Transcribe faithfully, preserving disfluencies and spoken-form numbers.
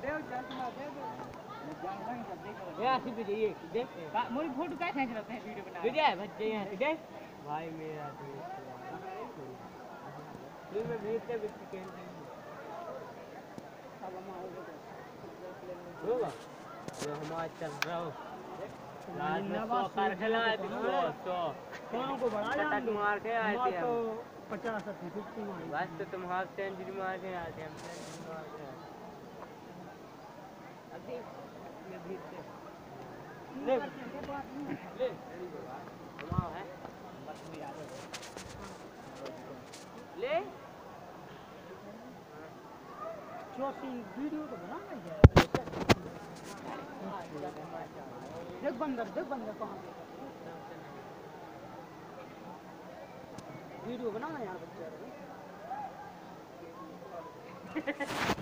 ये आसिफ भी ये देख मोरी फोटो क्या खींच रहे हैं वीडियो बना वीडियो है बच्चे यहाँ से देख भाई मेरा दोस्त फिर मैं भेजते बिट्टी के होगा जो हमारा चल रहा हो रात में सौ कार खिलाए थे सौ दोनों को बढ़ा जान दो मार के आए थे तो पचास अस्सी फिफ्टी मार बस तो तुम हाफ सेंचुरी मार के आए थे हम सेंचुरी मार के आए अभी ये भेजते ले ले घुमाओ है बस में याद ले चौथी वीडियो तो बना नहीं है देख बंदर देख बंदर कहाँ वीडियो बनाना यार बच्चे